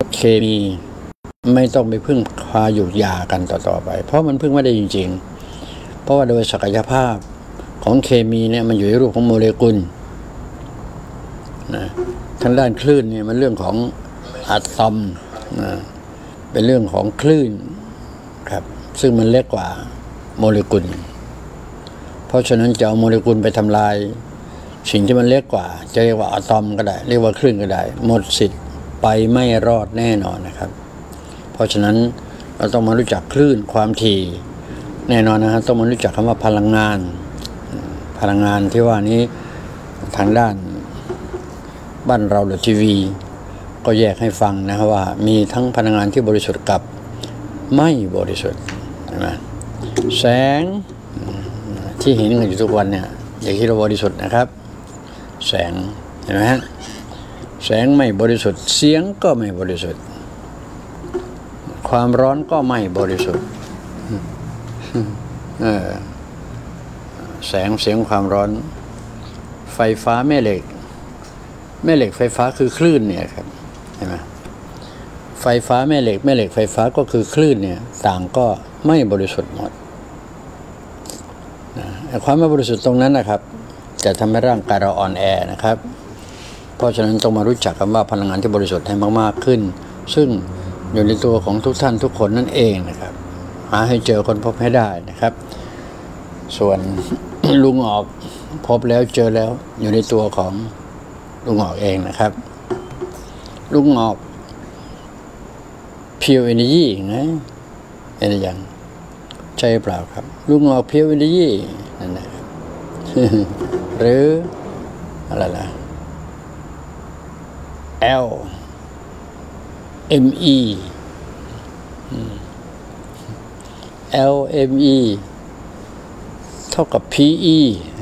เคมีไม่ต้องไปพึ่งพาหยุดยากันต่อไปเพราะมันพึ่งไม่ได้จริงๆเพราะว่าโดยศักยภาพของเคมีเนี่ยมันอยู่ในรูปของโมเลกุลนะทางด้านคลื่นเนี่ยมันเรื่องของอะตอมนะเป็นเรื่องของคลื่นครับซึ่งมันเล็กกว่าโมเลกุลเพราะฉะนั้นจะเอาโมเลกุลไปทำลายสิ่งที่มันเล็กกว่าจะเรียกว่าอะตอมก็ได้เรียกว่าคลื่นก็ได้หมดสิทธิ์ไปไม่รอดแน่นอนนะครับเพราะฉะนั้นเราต้องมารู้จักคลื่นความถี่แน่นอนนะครับต้องมารู้จักคำว่าพลังงานที่ว่านี้ทางด้านบ้านเราหรือทีวีก็แยกให้ฟังนะครับว่ามีทั้งพลังงานที่บริสุทธิ์กับไม่บริสุทธิ์ใช่ไหมแสงที่เห็นกันอยู่ทุกวันเนี่ยอย่าคิดว่าบริสุทธิ์นะครับแสงเห็นไหมฮะแสงไม่บริสุทธิ์เสียงก็ไม่บริสุทธิ์ความร้อนก็ไม่บริสุทธิ์แสงเสียงความร้อนไฟฟ้าแม่เหล็กไฟฟ้าคือคลื่นเนี่ยครับเห็นไหมไฟฟ้าแม่เหล็กไฟฟ้าก็คือคลื่นเนี่ยต่างก็ไม่บริสุทธิ์หมดความไม่บริสุทธิ์ตรงนั้นนะครับจะทำให้ร่างกายเราอ่อนแอนะครับเพราะฉะนั้นต้องมารู้จักคำว่าพลังงานที่บริสุทธิ์ให้มากๆขึ้นซึ่งอยู่ในตัวของทุกท่านทุกคนนั่นเองนะครับหาให้เจอคนพบให้ได้นะครับส่วนลุงออกพบแล้วเจอแล้วอยู่ในตัวของลุงออกเองนะครับลุงออกPure Energy นะเป็นอย่างใช่เปล่าครับลุงออก Pure Energy นั่นแหละหรืออะไรล่ะ LME LME เท่ากับ PE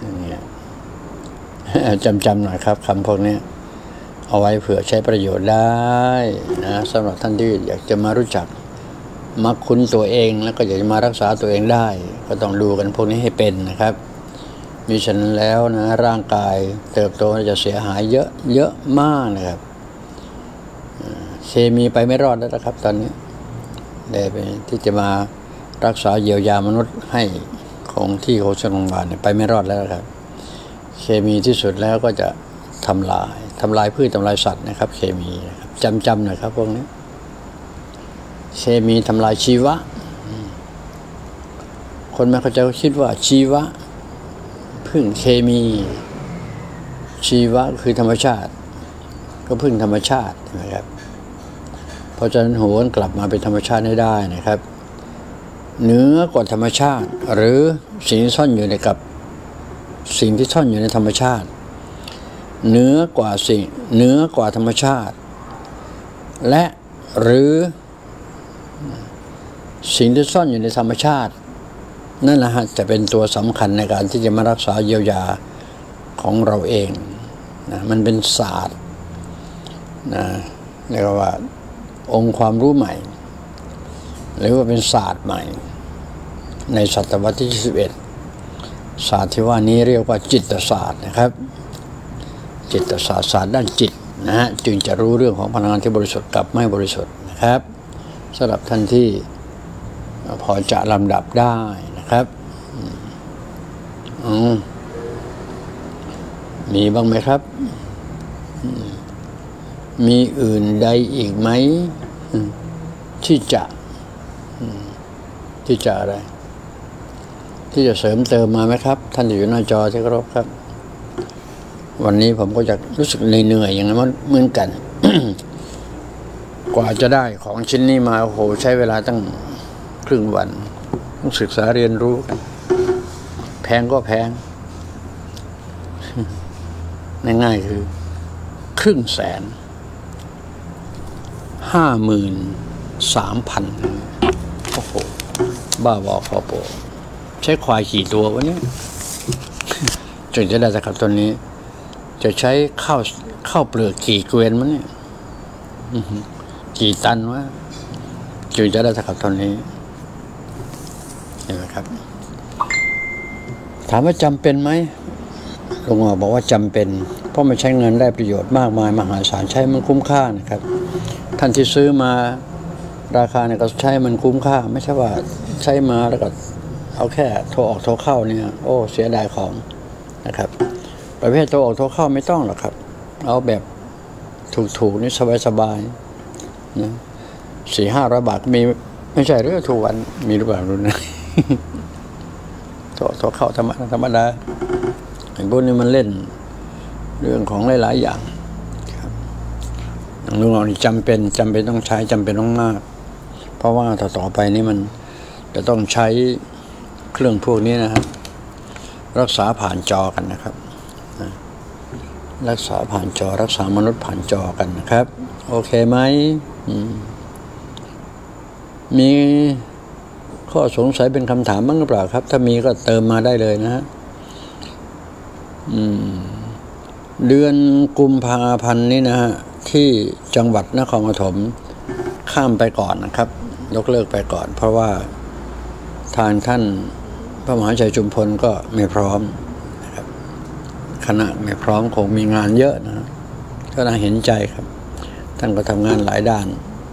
จำหน่อยครับคำพวกนี้เอาไว้เผื่อใช้ประโยชน์ได้นะสำหรับท่านที่อยากจะมารู้จักมักคุ้นตัวเองแล้วก็อยากจะมารักษาตัวเองได้ก็ต้องดูกันพวกนี้ให้เป็นนะครับมิฉะนั้นแล้วนะร่างกายเติบโตจะเสียหายเยอะมากนะครับเคมีไปไม่รอดแล้วนะครับตอนนี้ได้ไปที่จะมารักษาเยียวยามนุษย์ให้ของที่โฆษณาโรงพยาบาลไปไม่รอดแล้วครับเคมีที่สุดแล้วก็จะทำลายพืชทำลายสัตว์นะครับเคมีนะครับจำหน่อยครับพวกนี้เคมีทำลายชีวะคนไม่เข้าใจก็คิดว่าชีวะพึ่งเคมีชีวะคือธรรมชาติก็พึ่งธรรมชาตินะครับเพราะฉะนั้นโหนกลับมาเป็นธรรมชาติให้ได้นะครับเหนือกว่าธรรมชาติหรือสิ่งที่ซ่อนอยู่ในกับสิ่งที่ซ่อนอยู่ในธรรมชาติเหนือกว่าธรรมชาติและหรือสิ่งที่ซ่อนอยู่ในธรรมชาตินั่นนะฮะจะเป็นตัวสำคัญในการที่จะมารักษาเยียวยาของเราเองนะมันเป็นศาสตร์นะเรียกว่าองค์ความรู้ใหม่หรือว่าเป็นศาสตร์ใหม่ในศตวรรษที่21ศาสตร์ที่ว่านี้เรียกว่าจิตศาสตร์นะครับจิตศาสตร์ศาสตร์ด้านจิตนะฮะจึงจะรู้เรื่องของพลังงานที่บริสุทธิ์กับไม่บริสุทธิ์นะครับสำหรับท่านที่พอจะลำดับได้นะครับมีบ้างไหมครับมีอื่นใดอีกไหมที่จะอะไรที่จะเสริมเติมมาไหมครับท่านอยู่หน้าจอที่เคารพครับวันนี้ผมก็จะรู้สึกเหนื่อยอย่างนั้นเหมือนกัน กว่าจะได้ของชิ้นนี้มาโอ้โหใช้เวลาตั้งครึ่งวันต้องศึกษาเรียนรู้กันแพงก็แพง ง่ายๆคือ1,553,000โอ้โหบ้าบอคอโปใช้ควายกี่ตัววะเนี่ยจึงจะได้สักครับตัวนี้จะใช้ข้าวเปลือกกี่เกวียนมั้งเนี่ยกี่ตันวะจึงจะได้สักครับตัวนี้เห็นไหมครับถามว่าจำเป็นไหมลุงบอกว่าจำเป็นเพราะมันใช้เงินได้ประโยชน์มากมายมหาศาลใช้มันคุ้มค่านะครับท่านที่ซื้อมาราคาเนี่ยก็ใช้มันคุ้มค่าไม่ใช่ว่าใช้มาแล้วก็เอาแค่โทรออกโทรเข้าเนี่ยโอ้เสียดายของนะครับประเภทโทรออกโทรเข้าไม่ต้องหรอกครับเอาแบบถูกๆนี่สบายๆนะ400-500 บาทมีไม่ใช่หรือถูกวันมีหรือเปล่ารู้นะ โทรเข้าธรรมดาไอ้พวกนี้มันเล่นเรื่องของหลายๆอย่างครับอย่างลุงเรานี่จำเป็นต้องใช้จำเป็นต้องมากเพราะว่าต่อไปนี้มันจะต้องใช้เครื่องพวกนี้นะครับรักษาผ่านจอกันนะครับรักษาผ่านจอรักษามนุษย์ผ่านจอกันนะครับโอเคไหมมีข้อสงสัยเป็นคำถามบ้างหรือเปล่าครับถ้ามีก็เติมมาได้เลยนะฮะเดือนกุมภาพันธ์นี้นะฮะที่จังหวัดนครปฐมข้ามไปก่อนนะครับยกเลิกไปก่อนเพราะว่าทางท่านพระมหาชัยชุมพลก็ไม่พร้อมนะครับคณะไม่พร้อมคงมีงานเยอะนะก็น่าเห็นใจครับท่านก็ทำงานหลายด้าน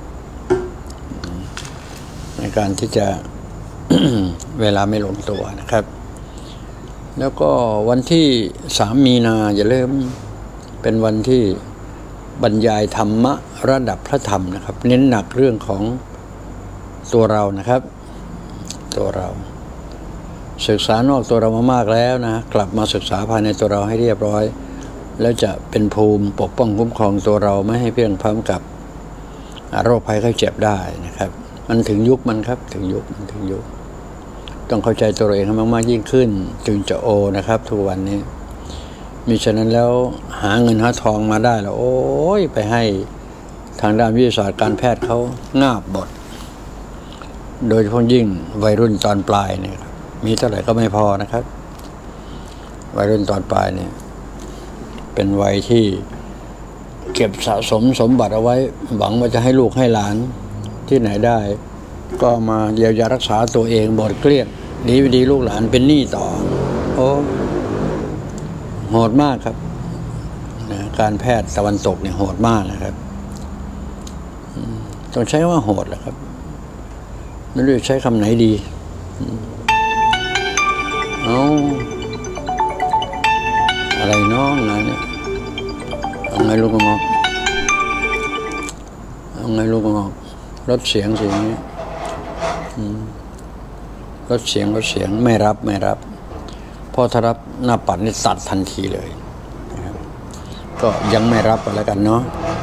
ในการที่จะ เวลาไม่ลงตัวนะครับแล้วก็วันที่3 มีนาอย่าลืมเป็นวันที่บรรยายธรรมะระดับพระธรรมนะครับเน้นหนักเรื่องของตัวเรานะครับตัวเราศึกษานอกตัวเรามามากแล้วนะกลับมาศึกษาภายในตัวเราให้เรียบร้อยแล้วจะเป็นภูมิปกป้องคุ้มครองตัวเราไม่ให้เพียงพร้อมกับโรคภัยไข้เจ็บได้นะครับมันถึงยุคมันครับถึงยุคต้องเข้าใจตัวเองให้มากๆยิ่งขึ้นจึงจะโอนะครับทุกวันนี้มิฉะนั้นแล้วหาเงินหาทองมาได้แล้วโอ้ยไปให้ทางด้านวิทยาศาสตร์การแพทย์เขางาบบดโดยเฉพาะยิ่งวัยรุ่นตอนปลายเนี่ยมีเท่าไหร่ก็ไม่พอนะครับวัยรุ่นตอนปลายเนี่ยเป็นวัยที่เก็บสะสมสมบัติเอาไว้หวังว่าจะให้ลูกให้หลานที่ไหนได้ก็มาเยียวยารักษาตัวเองหมดเกลี้ยงดีลูกหลานเป็นหนี้ต่อโอ้โหดมากครับนะการแพทย์ตะวันตกเนี่ยโหดมากนะครับต้องใช้ว่าโหดแหละครับไม่รู้จะใช้คำไหนดีเอาอะไรน้องนะเนี่ยเอาไงลูกงอกลดเสียงสิอย่างนี้ลดเสียงไม่รับเพราะถ้ารับหน้าปัดนี่ตัดทันทีเลยนะครับก็ยังไม่รับกันแล้วกันเนาะ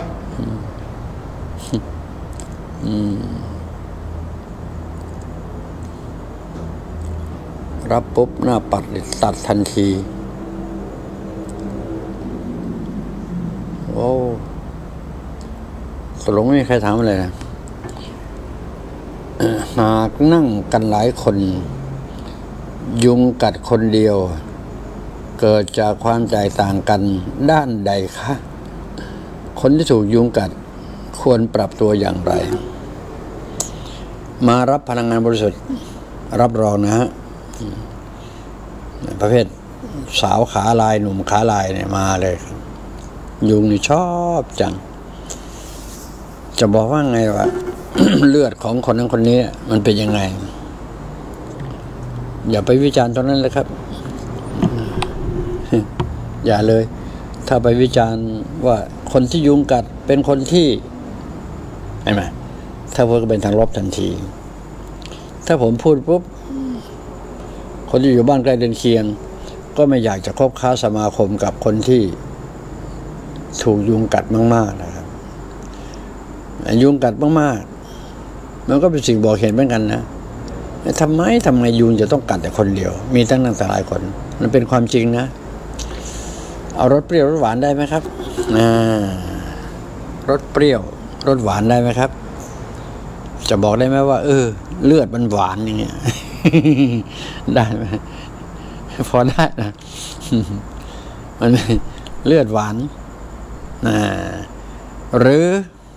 รับปุ๊บหน้าปัดตัดทันทีโอ้ตกลงไม่มีใครถามอะไรนะหากนั่งกันหลายคนยุงกัดคนเดียวเกิดจากความแตกต่างกันด้านใดคะคนที่ถูกยุงกัดควรปรับตัวอย่างไรมารับพลังงานบริสุทธิ์รับรองนะฮะประเภทสาวขาลายหนุ่มขาลายเนี่ยมาเลยยุงนี่ชอบจังจะบอกว่าไงวะ เลือดของคนนั้นคนนี้มันเป็นยังไงอย่าไปวิจารณ์ตรงนั้นเลยครับ อย่าเลยถ้าไปวิจารณ์ว่าคนที่ยุงกัดเป็นคนที่เห็นไหมถ้าพูดก็เป็นทางลบทันทีถ้าผมพูดปุ๊บคนที่อยู่บ้านใกล้เรือนเคียงก็ไม่อยากจะคบค้าสมาคมกับคนที่ถูกยุงกัดมากๆนะครับยุงกัดมากๆมันก็เป็นสิ่งบอกเหตุเหมือนกันนะทำไมยุงจะต้องกัดแต่คนเดียวมีตั้งหลายคนมันเป็นความจริงนะเอารสเปรี้ยวรสหวานได้ไหมครับรสเปรี้ยวรสหวานได้ไหมครับจะบอกได้ไหมว่าเลือดมันหวานอย่างเงี้ย ได้ไหมพอได้นะ มันเลือดหวานหรือ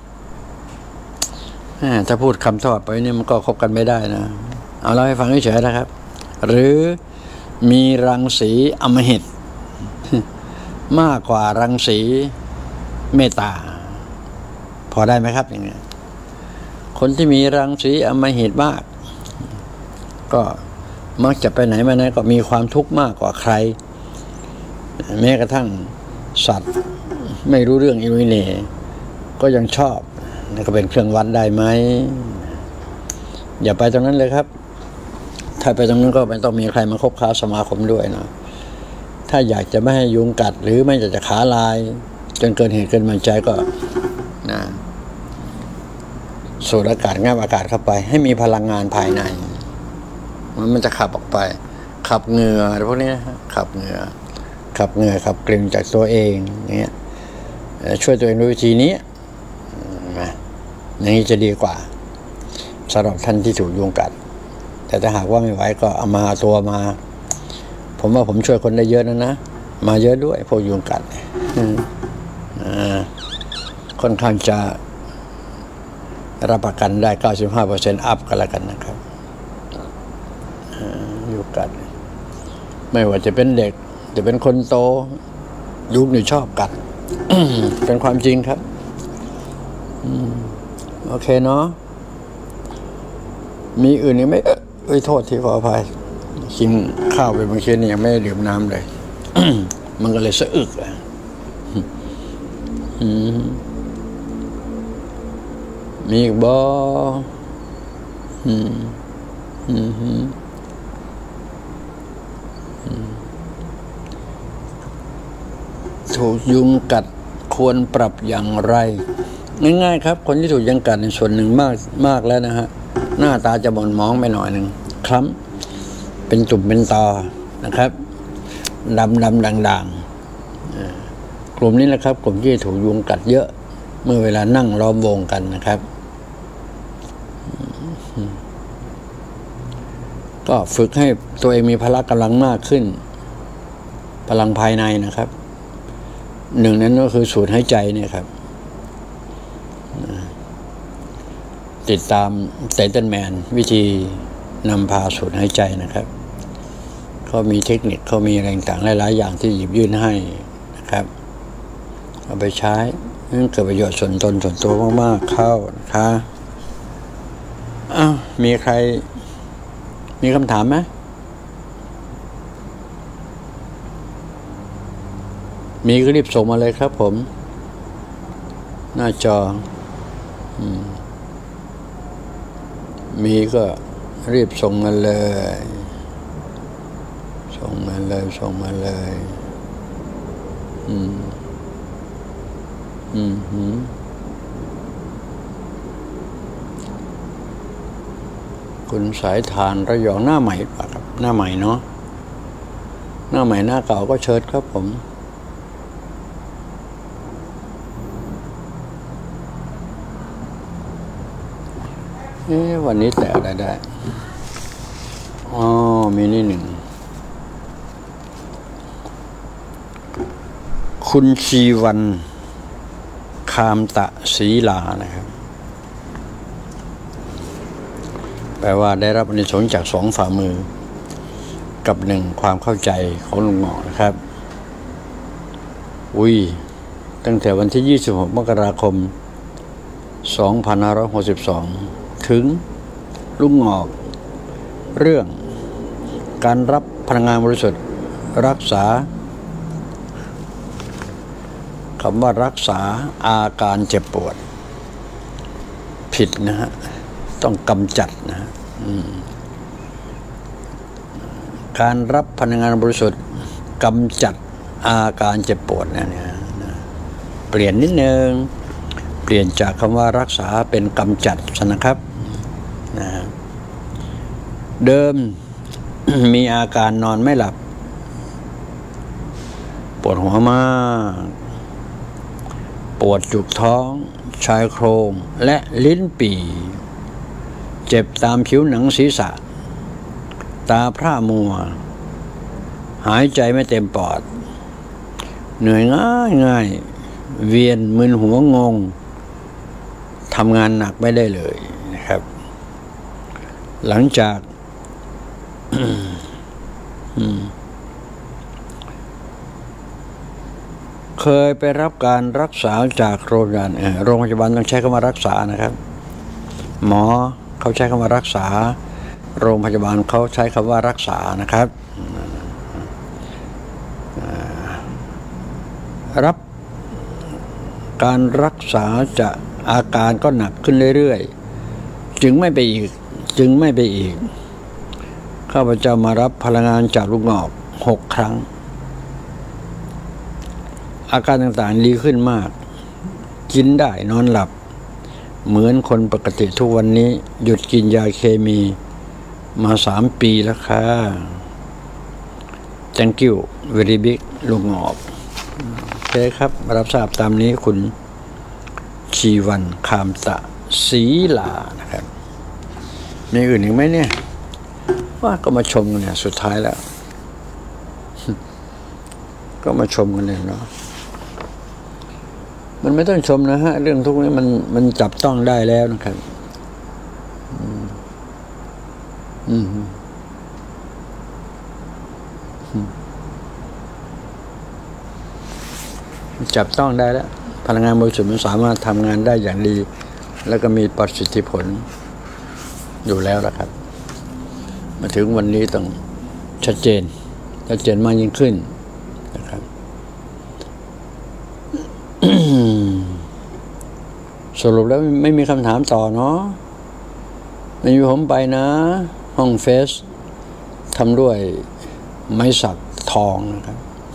ถ้าพูดคำทอดไปนี่มันก็คบกันไม่ได้นะเอาเล่าให้ฟังเฉยๆนะครับหรือมีรังสีอำมหิตมากกว่ารังสีเมตตาพอได้ไหมครับอย่างนี้คนที่มีรังสีอำมหิตมากก็มักจะไปไหนมาไหนก็มีความทุกข์มากกว่าใครแม้กระทั่งสัตว์ไม่รู้เรื่องอินุเน่ก็ยังชอบนี่ก็เป็นเครื่องวัดได้ไหมอย่าไปตรงนั้นเลยครับถ้าไปตรงนั้นก็ไม่ต้องมีใครมาคบค้าสมาคมด้วยนะถ้าอยากจะไม่ให้ยุงกัดหรือไม่อยากจะขาลายจนเกินเหตุเกินมันใจก็นะสูดอากาศงับอากาศเข้าไปให้มีพลังงานภายในมันจะขับออกไปขับเหงื่อพวกนี้ขับเหงื่อขับกลิ่นจากตัวเองอย่างเงี้ยช่วยตัวเองด้วยวิธีนี้นะอย่างนี้จะดีกว่าสำหรับท่านที่ถูกยุงกัดแต่ถ้าหากว่าไม่ไหวก็เอามาตัวมาผมว่าผมช่วยคนได้เยอะนะมาเยอะด้วยพวกยุงกัดค่อนข้างจะรับประกันได้ 95% อัพกันแล้วกันนะครับยุงกัดไม่ว่าจะเป็นเด็กจะเป็นคนโตยุงนี่ชอบกัด เป็นความจริงครับโอเคเนาะมีอื่นอีกไหมโทษทีขออภัยกินข้าวไปบางทีนี่ยังไม่ได้ดื่มน้ำเลย มันก็เลยสะอึกมีอีกบ่ถูกยุงกัดควรปรับอย่างไรง่ายๆครับคนที่ถูกยุงกัดในส่วนหนึ่งมากแล้วนะฮะหน้าตาจะหม่นหมองไปหน่อยหนึ่งคล้ำเป็นจุ่มเป็นตอนะครับดำด่างกลุ่มนี้แหละครับกลุ่มที่ถูกยุงกัดเยอะเมื่อเวลานั่งล้อมวงกันนะครับก็ฝึกให้ตัวเองมีพละกำลังมากขึ้นพลังภายในนะครับหนึ่งนั้นก็คือสูดหายใจเนี่ยครับติดตามไททันแมนวิธีนำพาสูดหายใจนะครับเขามีเทคนิคเขามีอะไรต่างหลายๆอย่างที่หยิบยื่นให้นะครับเอาไปใช้นั่นเกิดประโยชน์ส่วนตนส่วนตัวมากๆเข้านะคะมีใครมีคำถามไหมมีก็รีบส่งมาเลยครับผมหน้าจอมีก็รีบส่งมาเลยส่งมาเลยคุณสายทานระยองหน้าใหม่ป่ะครับหน้าใหม่เนาะหน้าใหม่หน้าเก่าก็เชิญครับผมวันนี้แต่อะไรได้มีนี่หนึ่งคุณชีวันคามตะศรีลานะครับแปลว่าได้รับอานิสงส์จาก2 ฝ่ามือกับ1ความเข้าใจของลุงหมอนะครับตั้งแต่วันที่26 มกราคม 2562ถึงลุงงอกเรื่องการรับพลังงานบริสุทธิ์รักษาคำว่ารักษาอาการเจ็บปวดผิดนะฮะต้องกำจัดนะฮะการรับพลังงานบริสุทธิ์กำจัดอาการเจ็บปวดเนี่ยเปลี่ยนนิดนึงเปลี่ยนจากคำว่ารักษาเป็นกำจัดนะครับนะเดิม มีอาการนอนไม่หลับปวดหัวมากปวดจุกท้องชายโครงและลิ้นปี่เจ็บตามผิวหนังศีรษะตาพร่ามัวหายใจไม่เต็มปอดเหนื่อยง่ายเวียนมึนหัวงงทำงานหนักไม่ได้เลยนะครับหลังจากเคยไปรับการรักษาจากโรงพยาบาลต้องใช้คำว่ารักษานะครับหมอเขาใช้คำว่ารักษาโรงพยาบาลเขาใช้คำว่ารักษานะครับรับการรักษาจะอาการก็หนักขึ้นเรื่อยๆจึงไม่ไปอีกข้าพเจ้ามารับพลังงานจากลูกงอก6 ครั้งอาการต่างๆดีขึ้นมากกินได้นอนหลับเหมือนคนปกติทุกวันนี้หยุดกินยาเคมีมา3 ปีแล้วค่ะ Thank you very big ลูกงอกโอเคครับรับทราบตามนี้คุณชีวันคามตะศรีลานะครับมีอื่นอีกไหมเนี่ยว่าก็มาชมกันเนี่ยสุดท้ายแล้ว ก็มาชมกันเลยเนาะมันไม่ต้องชมนะฮะเรื่องทุกนี้มันจับต้องได้แล้วนะครับจับต้องได้แล้วพลังงานบริสุทธิ์มันสามารถทำงานได้อย่างดีแล้วก็มีประสิทธิผลอยู่แล้วนะครับมาถึงวันนี้ต้องชัดเจนมากยิ่งขึ้นนะครับ สรุปแล้วไม่มีคำถามต่อเนาะไม่มีผมไปนะห้องเฟสทำด้วยไม้สักทองนะครับ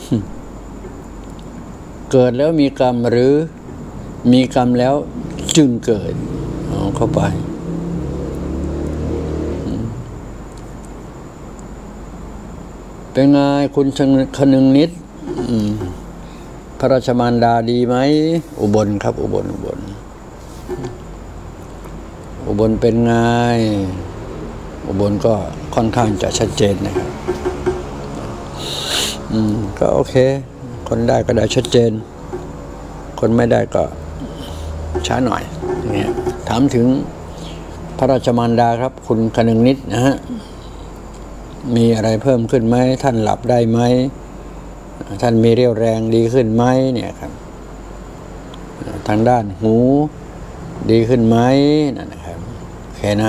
เกิดแล้วมีกรรมหรือมีกรรมแล้วจึงเกิดเข้าไปเป็นไงคุณคนึงนิดพระราชมารดาดีไหมอุบลครับอุบลเป็นไงอุบลก็ค่อนข้างจะชัดเจนนะครับก็โอเคคนได้ก็ได้ชัดเจนคนไม่ได้ก็ช้าหน่อยอย่างเงี้ยถามถึงพระราชมารดาครับคุณคนึงนิดนะฮะมีอะไรเพิ่มขึ้นไหมท่านหลับได้ไหมท่านมีเรี่ยวแรงดีขึ้นไหมเนี่ยครับทางด้านหูดีขึ้นไหมนั่นนะครับโอเคนะ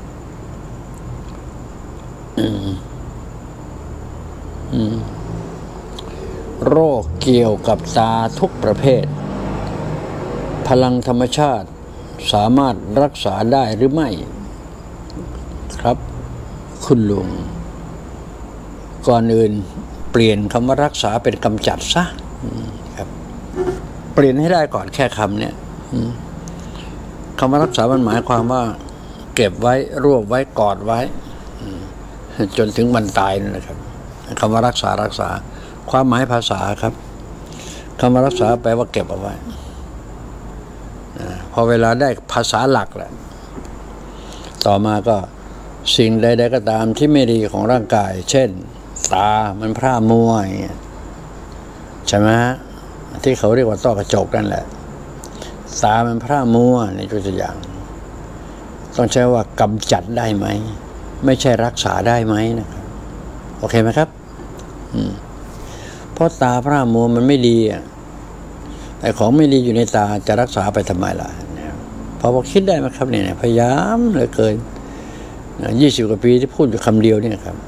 โรคเกี่ยวกับตาทุกประเภทพลังธรรมชาติสามารถรักษาได้หรือไม่ครับคุณลุงก่อนอื่นเปลี่ยนคำว่ารักษาเป็นกำจัดซะครับเปลี่ยนให้ได้ก่อนแค่คำเนี่ยคำว่ารักษามันหมายความว่าเก็บไว้รวบไว้กอดไว้จนถึงวันตายนั่นแหละครับคำว่ารักษาความหมายภาษาครับคำว่ารักษาแปลว่าเก็บเอาไว้พอเวลาได้ภาษาหลักแหละต่อมาก็สิ่งใดๆก็ตามที่ไม่ดีของร่างกายเช่นตามันพร่ามัวอย่างเงี้ยใช่ไหมที่เขาเรียกว่าต้อกระจกนั่นแหละตามันพร่ามัวในตัวอย่างต้องใช้ว่ากำจัดได้ไหมไม่ใช่รักษาได้ไหมนะครับโอเคไหมครับเพราะตาพร่ามัวมันไม่ดีไอ้ของไม่ดีอยู่ในตาจะรักษาไปทำไมล่ะพอบอกคิดได้ไหมครับเนี่ยพยายามเหลือเกิน20 กว่าปีที่พูดอยู่คำเดียวเนี่ยครับ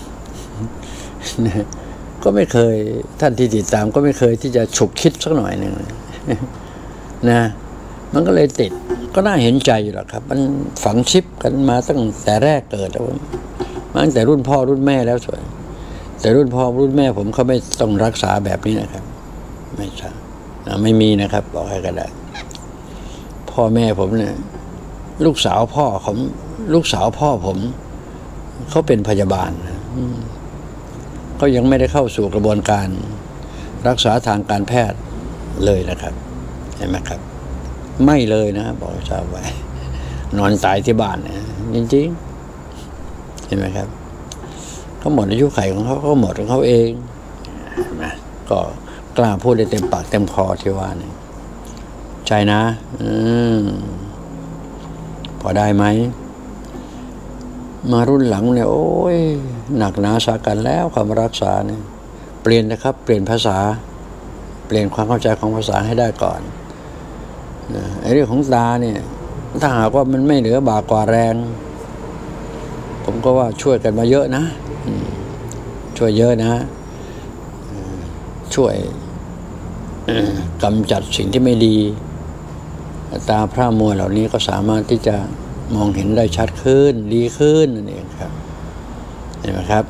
ก็ไม่เคยท่านที่ติดตามก็ไม่เคยที่จะฉุกคิดสักหน่อยหนึ่งนะมันก็เลยติดก็น่าเห็นใจอยู่หรอกครับมันฝังชิปกันมาตั้งแต่แรกเกิดแล้วมาตั้งแต่รุ่นพ่อรุ่นแม่แล้วส่วนแต่รุ่นพ่อรุ่นแม่ผมเขาไม่ต้องรักษาแบบนี้นะครับไม่ใช่ไม่มีนะครับบอกให้ก็ได้พ่อแม่ผมเนี่ยลูกสาวพ่อผมเขาเป็นพยาบาลเขายังไม่ได้เข้าสู่กระบวนการรักษาทางการแพทย์เลยนะครับเห็นไหมครับไม่เลยนะบอกทราบไว้นอนตายที่บ้านนะจริงๆเห็นไหมครับเขาหมดอายุไขของเขาหมดของเขาเองนะก็กล้าพูดได้เต็มปากเต็มคอที่ว่านี่ใช่นะพอได้ไหมมารุ่นหลังเนี่ยโอ้ยหนักหนาสากันแล้วความรักษาเนี่ยเปลี่ยนนะครับเปลี่ยนภาษาเปลี่ยนความเข้าใจของภาษาให้ได้ก่อนไอ้เรื่องของตาเนี่ยถ้าหากว่ามันไม่เหนือบากกว่าแรงผมก็ว่าช่วยกันมาเยอะนะช่วยเยอะนะช่วยกำจัดสิ่งที่ไม่ดีตาพร่ามัวเหล่านี้ก็สามารถที่จะมองเห็นได้ชัดขึ้นดีขึ้นนั่นเองครับเห็นไหมครับ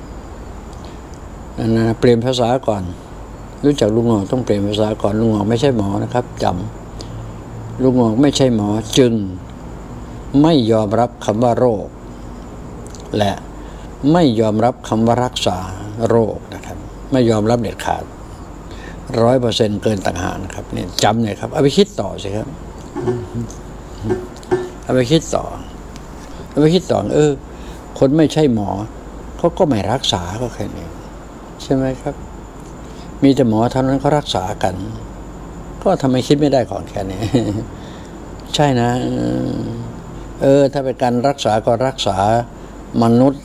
นั่นนะเปลี่ยนภาษาก่อนรู้จักลุงหงอกต้องเปลี่ยนภาษาก่อนลุงหงอกไม่ใช่หมอนะครับจำลุงหงอกไม่ใช่หมอจึงไม่ยอมรับคำว่าโรคและไม่ยอมรับคำว่ารักษาโรคนะครับไม่ยอมรับเด็ดขาด100%เกินต่างหากนะครับเนี่ยจำเลยครับเอาไปคิดต่อสิครับเอาไปคิดต่อคนไม่ใช่หมอเขาก็ไม่รักษาก็แค่นี้ใช่ไหมครับมีแต่หมอเท่านั้นเขารักษากันก็ทำไมคิดไม่ได้ก่อนแค่นี้ใช่นะถ้าเป็นการรักษาก็รักษามนุษย์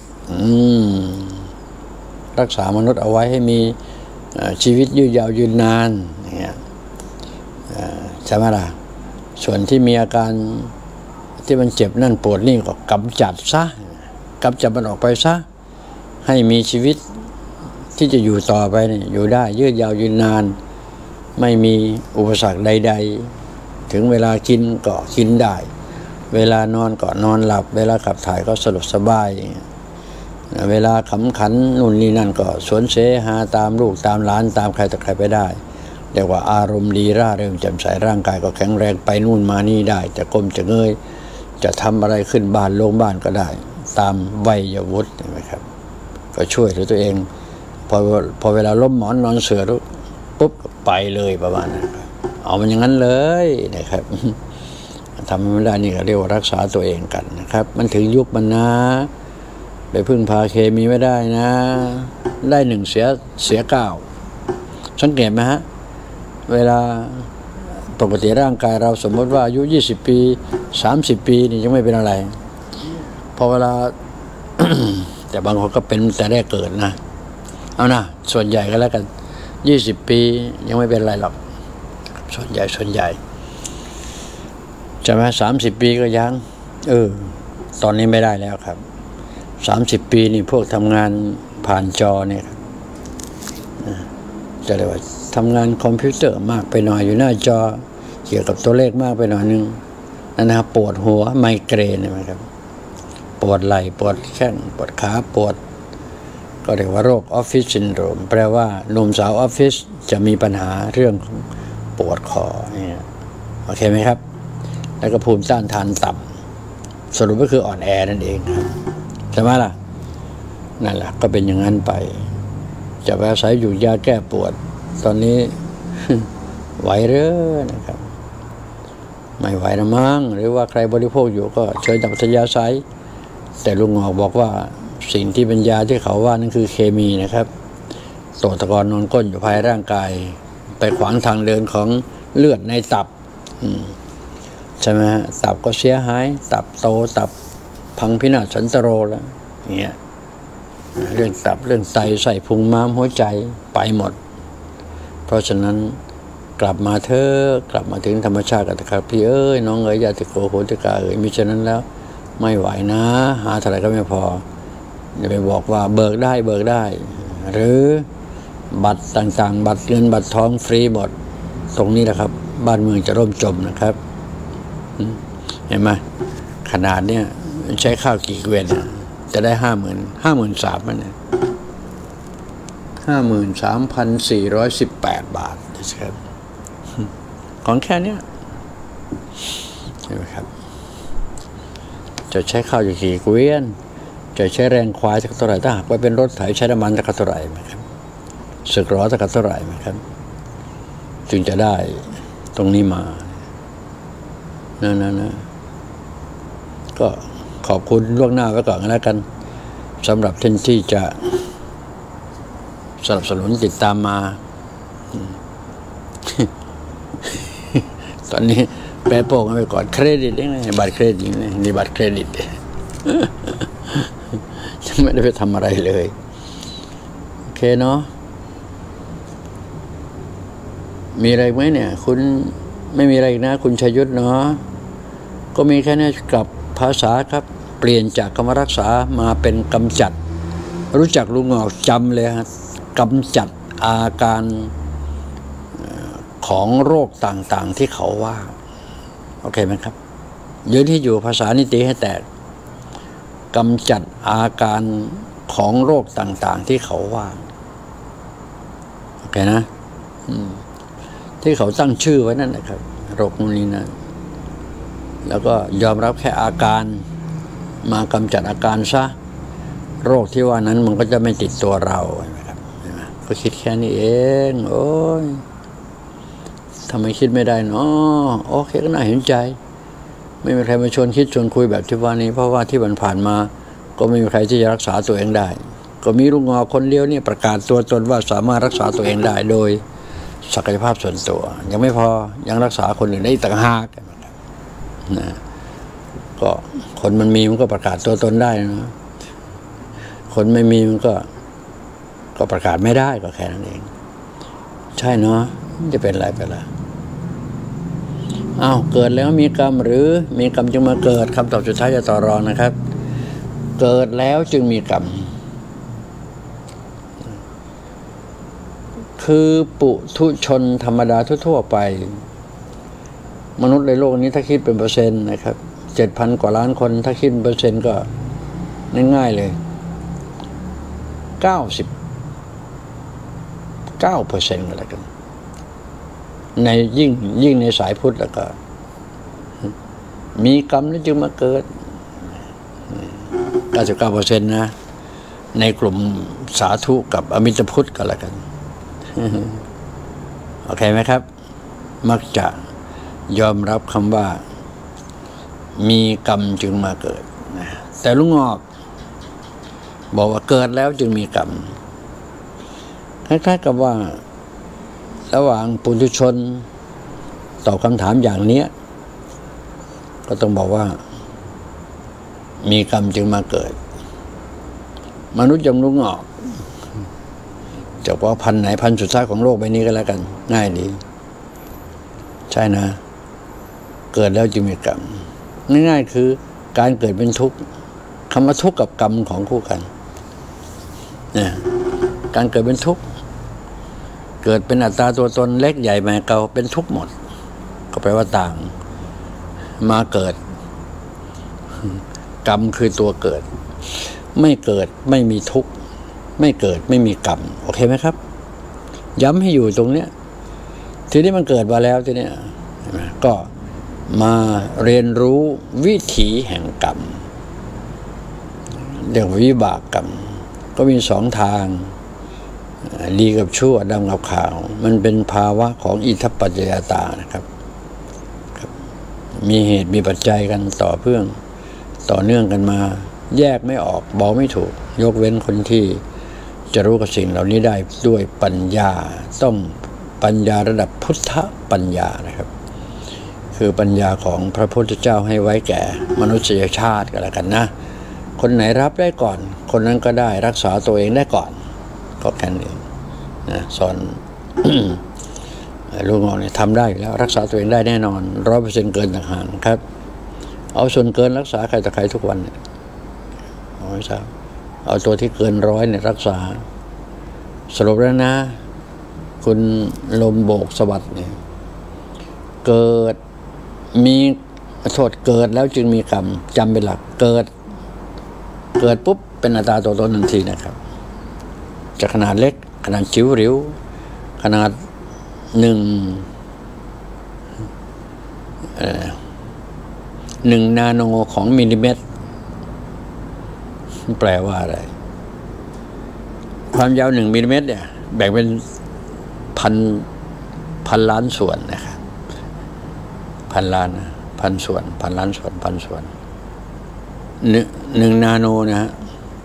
รักษามนุษย์เอาไว้ให้มีชีวิตยืดยาวยืนนานอย่างเงี้ยใช่ไหมล่ะส่วนที่มีอาการที่มันเจ็บนั่นปวดนี่ก็กำจัดมันออกไปซะให้มีชีวิตที่จะอยู่ต่อไปเนี่ยอยู่ได้ยืดยาวยืนนานไม่มีอุปสรรคใดๆถึงเวลากินก็กินได้เวลานอนก็นอนหลับเวลาขับถ่ายก็สะดวกสบายเวลาขำขันนู่นนี่นั่นก็สวนเสหาตามลูกตามหลานตามใครต่อใครไปได้เรียกว่าอารมณ์ดีร่าเริงแจ่มใสร่างกายก็แข็งแรงไปนู่นมานี่ได้จะก้มจะเงยจะทำอะไรขึ้นบ้านลงบ้านก็ได้ตามวัยวุฒินะครับก็ช่วยเหลือตัวเองพอเวลาล้มหมอนนอนเสือปุ๊บไปเลยประมาณนั้นเอามันอย่างนั้นเลยนะครับทำไม่ได้นี่ก็เรียกว่ารักษาตัวเองกันนะครับมันถึงยุคมันนะไปพึ่งพาเคมีไม่ได้นะได้หนึ่งเสียเก้าสังเกตไหมฮะเวลาปกติร่างกายเราสมมติว่าอายุ20 ปี30 ปีนี่ยังไม่เป็นอะไรพอเวลา แต่บางคนก็เป็นแต่แรกเกิดนะเอานะส่วนใหญ่ก็แล้วกัน20 ปียังไม่เป็นไรหรอกส่วนใหญ่จะมา30 ปีก็ยังตอนนี้ไม่ได้แล้วครับ30 ปีนี่พวกทำงานผ่านจอเนี่ยจะเรียกว่าทำงานคอมพิวเตอร์มากไปหน่อยอยู่หน้าจอเกี่ยวกับตัวเลขมากไปหน่อยนึงนะครับปวดหัวไมเกรนนะครับปวดไหล่ปวดแข้งปวดขาปวดก็เรียกว่าโรคออฟฟิศซินโดรมแปลว่าหนุ่มสาวออฟฟิศจะมีปัญหาเรื่องปวดคอเนี่ยโอเคไหมครับแล้วก็ภูมิต้านทานต่ำสรุปก็คืออ่อนแอนั่นเองครับใช่ไหมล่ะนั่นแหละก็เป็นอย่างนั้นไปจะไปอาศัยอยู่ยาแก้ปวดตอนนี้ ไหวหรือนะครับไม่ไหวนะมั้งหรือว่าใครบริโภคอยู่ก็เชิญจับสัญญาไซแต่ลุงหงอกบอกว่าสิ่งที่เป็นยาที่เขาว่านั่นคือเคมีนะครับตัวตะกอนนอนก้นอยู่ภายร่างกายไปขวางทางเดินของเลือดในตับใช่ไหมฮะตับก็เสียหายตับโตตับพังพินาศสันตโรแล้วอย่างเงี้ยเรื่องตับเรื่องไตใส่พุงม้ามหัวใจไปหมดเพราะฉะนั้นกลับมาเถอะกลับมาถึงธรรมชาติกันครับพี่น้องญาติโกโหติกามิฉะนั้นแล้วไม่ไหวนะหาเท่าไหร่ก็ไม่พออย่าไปบอกว่าเบิกได้หรือบัตรต่างๆบัตรเงินบัตรทองฟรีหมดตรงนี้แหละครับบ้านเมืองจะร่มจมนะครับเห็นไหมขนาดเนี้ยใช้ข้าวกี่เกวียนจะได้53,000มันเนี่ย53,418 บาทนะครับของแค่นี้ใช่ไหมครับจะใช้ข้าวอยู่กี่เกวียนจะใช้แรงควายสักเท่าไหร่ถ้าหากว่าเป็นรถไถใช้น้ำมันสักเท่าไหร่ไหมครับสึกล้อสักเท่าไหร่ไหมครับจึงจะได้ตรงนี้มานะก็ขอบคุณล่วงหน้าไว้ก่อนแล้วกันสำหรับท่านที่จะสนับสนุนติดตามมา ตอนนี้แปะโป้งไปก่อนเครดิตนี่บัตรเครดิตนี่บัตรเครดิต ไม่ได้ไปทำอะไรเลยโอเคเนาะมีอะไรไหมเนี่ยคุณไม่มีอะไรนะคุณชัยยุทธเนาะก็มีแค่นี้กับภาษาครับเปลี่ยนจากคำว่ารักษามาเป็นกำจัดรู้จักลุงออกจำเลยฮะกำจัดอาการของโรคต่างๆที่เขาว่าโอเคไหมครับยืนที่อยู่ภาษานิติให้แตกกำจัดอาการของโรคต่างๆที่เขาว่าโอเคนะที่เขาตั้งชื่อไว้นั่นแหละครับโรคนี้นะแล้วก็ยอมรับแค่อาการมากำจัดอาการซะโรคที่ว่านั้นมันก็จะไม่ติดตัวเรานะครับก็คิดแค่นี้เองโอ้ยทำไมคิดไม่ได้เนาะโอเคก็น่าเห็นใจไม่มีใครมาชวนคิดชวนคุยแบบที่ว่านี้เพราะว่าที่ผ่านมาก็ไม่มีใครที่จะรักษาตัวเองได้ก็มีลุงงอคนเดียวนี่ประกาศตัวตนว่าสามารถรักษาตัวเองได้โดยศักยภาพส่วนตัวยังไม่พอยังรักษาคนอื่นได้ต่างหากนะก็คนมันมีมันก็ประกาศตัวตนได้นะคนไม่มีมันก็ประกาศไม่ได้ก็แค่นั้นเองใช่เนาะจะเป็นอะไรไปล่ะอ้าวเกิดแล้วมีกรรมหรือมีกรรมจึงมาเกิดคำตอบสุดท้ายจะต่อรองนะครับเกิดแล้วจึงมีกรรมคือปุถุชนธรรมดาทั่วๆไปมนุษย์ในโลกนี้ถ้าคิดเป็นเปอร์เซ็นต์นะครับ 7,000 กว่าล้านคนถ้าคิดเป็นเปอร์เซ็นต์ก็ง่ายๆเลย99%ก็แล้วกันในยิ่งในสายพุทธแล้วก็มีกรรมแล้วจึงมาเกิด 99% นะในกลุ่มสาธุกับอมิตพุทธก็แล้วกันโอเคไหมครับมักจะยอมรับคำว่ามีกรรมจึงมาเกิดแต่ลุงงอกบอกว่าเกิดแล้วจึงมีกรรมคล้ายๆกับว่าระหว่างปุถุชนตอบคำถามอย่างนี้ก็ต้องบอกว่ามีกรรมจึงมาเกิดมนุษย์อย่างลุงงอกจะว่าพันไหนพันสุดท้ายของโลกใบนี้ก็แล้วกันง่ายดีใช่นะเกิดแล้วจึงมีกรรมง่ายๆคือการเกิดเป็นทุกข์คำว่าทุกข์กับกรรมของคู่กันเนี่ยการเกิดเป็นทุกข์เกิดเป็นอัตตาตัวตนเล็กใหญ่แม่เก่าเป็นทุกข์หมดก็แปลว่าต่างมาเกิดกรรมคือตัวเกิดไม่เกิดไม่มีทุกข์ไม่เกิดไม่มีกรรมโอเคไหมครับย้ำให้อยู่ตรงเนี้ยทีนี้มันเกิดมาแล้วทีนี้ก็มาเรียนรู้วิถีแห่งกรรมเรื่องวิบากกรรมก็มีสองทางดีกับชั่วดำกับขาวมันเป็นภาวะของอิทัปปัจจยตานะครับมีเหตุมีปัจจัยกันต่อเนื่องกันมาแยกไม่ออกบอกไม่ถูกยกเว้นคนที่จะรู้กับสิ่งเหล่านี้ได้ด้วยปัญญาต้องปัญญาระดับพุทธปัญญานะครับคือปัญญาของพระพุทธเจ้าให้ไว้แก่มนุษยชาติก็แล้วกันนะคนไหนรับได้ก่อนคนนั้นก็ได้รักษาตัวเองได้ก่อนก็แค่นี้นะสอน ลุงงอกเนี่ยทำได้แล้วรักษาตัวเองได้แน่นอน 100% เกินต่างหากครับเอาส่วนเกินรักษาใครต่อใครทุกวันเนี่ยไม่ทราบเอาตัวที่เกิน100เนี่ยรักษาสรุปแล้วนะคุณลมโบกสวัสดิ์เนี่ยเกิดมีโทษเกิดแล้วจึงมีกรรมจำเป็นหลักเกิดปุ๊บเป็นอัตตาตัวตนทันทีนะครับจะขนาดเล็กขนาดจิ๋วหริ้วขนาด1 นาโนของมิลลิเมตรแปลว่าอะไรความยาว1 มิลลิเมตรเนี่ยแบ่งเป็นพันล้านส่วนนะครับพันล้านพันส่วนพันล้านส่วนพันส่วน1 นาโนนะฮะ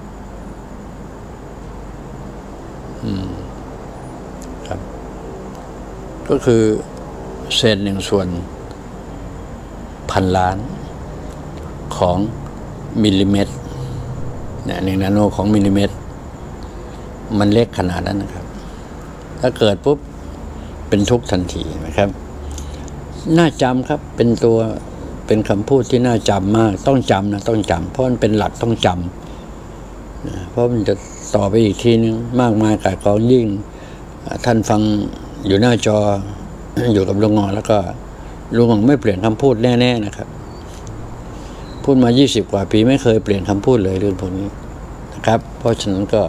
ครับก็คือเศษ1 ส่วนพันล้านของมิลลิเมตรเนี่ย1 นาโนของมิลลิเมตรมันเล็กขนาดนั้นนะครับถ้าเกิดปุ๊บเป็นทุกข์ทันทีนะครับน่าจำครับเป็นคำพูดที่น่าจำมากต้องจำนะต้องจำเพราะมันเป็นหลักต้องจำนะเพราะมันจะต่อไปอีกทีนึงมากมายกายกองยิ่งท่านฟังอยู่หน้าจอ อยู่กับลุงงอแล้วก็ลุงงอไม่เปลี่ยนคำพูดแน่ๆนะครับพูดมา20 กว่าปีไม่เคยเปลี่ยนคำพูดเลยเรื่องพวกนี้นะครับเพราะฉะนั้นก็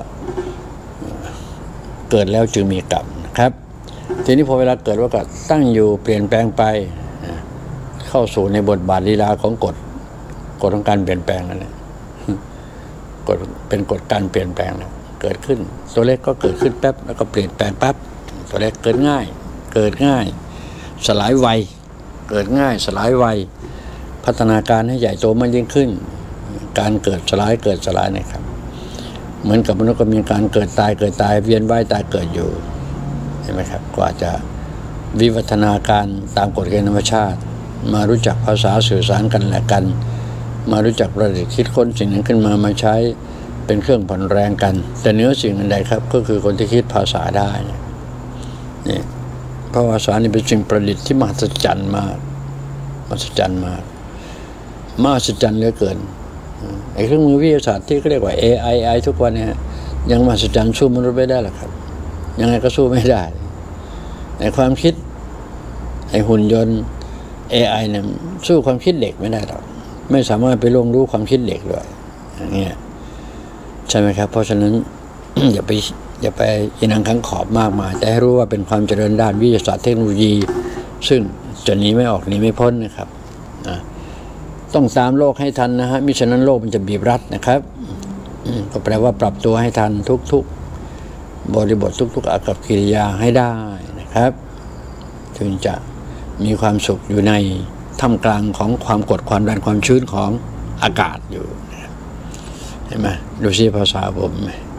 เกิดแล้วจึงมีกรรมนะครับทีนี้พอเวลาเกิดว่าก็ตั้งอยู่เปลี่ยนแปลงไปเข้าสู่ในบทบาทลีลาของกฎของการเปลี่ยนแปลงนั่นแหละกฎเป็นกฎการเปลี่ยนแปลงนะเกิดขึ้นตัวเล็กก็เกิดขึ้นแป๊บแล้วก็เปลี่ยนแปลงปั๊บตัวเล็กเกิดง่ายสลายไวเกิดง่ายสลายไวพัฒนาการให้ใหญ่โตมากยิ่งขึ้นการเกิดสลายนะครับเหมือนกับมนุษย์ก็มีการเกิดตายเวียนว่ายตายเกิดอยู่เห็นไหมครับกว่าจะวิวัฒนาการตามกฎเกณฑ์ธรรมชาติมารู้จักภาษาสื่อสารกันและกันมารู้จักประดิษฐ์คิดค้นสิ่งนั้นขึ้นมาใช้เป็นเครื่องผ่อนแรงกันแต่เนื้อสิ่งใดครับก็คือคนที่คิดภาษาได้นี่เพราะภาษานี่เป็นสิ่งประดิษฐ์ที่มหัศจรรย์มากมหัศจรรย์เหลือเกินไอ้เครื่องมือวิทยาศาสตร์ที่เขาเรียกว่า AI ทุกวันเนี่ยยังมหัศจรรย์สู้มนุษย์ไม่ได้หรอกครับยังไงก็สู้ไม่ได้ไอ้ความคิดไอ้หุ่นยนต์ AI เนี่ยสู้ความคิดเด็กไม่ได้หรอกไม่สามารถไปล่วงรู้ความคิดเด็กด้วยอย่างเงี้ยใช่ไหมครับเพราะฉะนั้น อย่าไปอินังขังขอบมากมายแต่ให้รู้ว่าเป็นความเจริญด้านวิทยาศาสตร์เทคโนโลยีซึ่งจะหนีไม่ออกหนีไม่พ้นนะครับต้องตามโลกให้ทันนะฮะมิฉะนั้นโลกมันจะบีบรัดนะครับก็แปลว่าปรับตัวให้ทันทุกบริบททุกอากับกิริยาให้ได้นะครับถึงจะมีความสุขอยู่ในท่ามกลางของความกดความดันความชื้นของอากาศอยู่เห็นไหมดูสิภาษาผม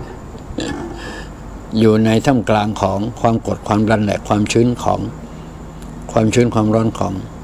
อยู่ในท่ามกลางของความกดความดันและความชื้นความร้อนของ